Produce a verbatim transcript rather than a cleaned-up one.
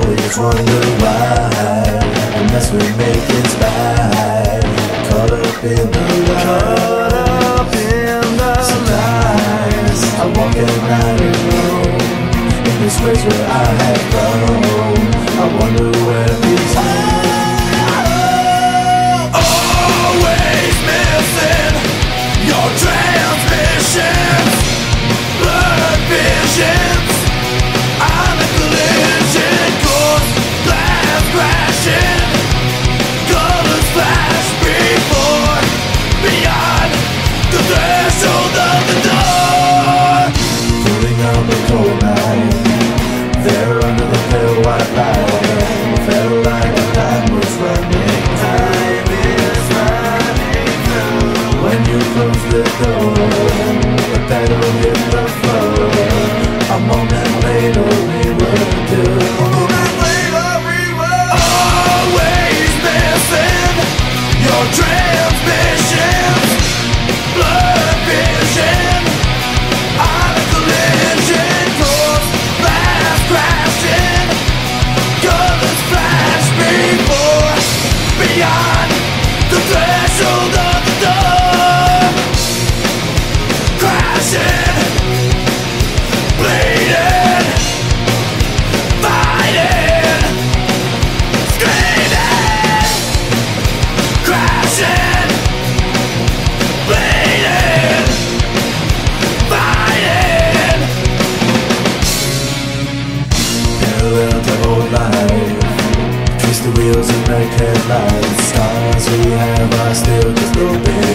always wonder why the mess we make is bad. Caught up in the lies, up in the lies. I walk at night alone in this place where I have grown. I wonder where peace is. Always missing your transmissions, blurred visions. I'm a collision course, glass crashing, colors flash before, beyond the threshold of the door. Putting on the cold night, there under the pale white light, felt like the time was running. Time is running through. When you close the door, the pedal hit the floor. A moment later we were due. A moment later we were always missing your transmissions, blood vision. On a collision course, glass crashing, colors flash before, beyond the threshold of the door. Crashing, bleeding, fighting, screaming, crashing, bleeding, fighting. Parallel to old life, trace the wheels and red headlights. Scars we have are still just open.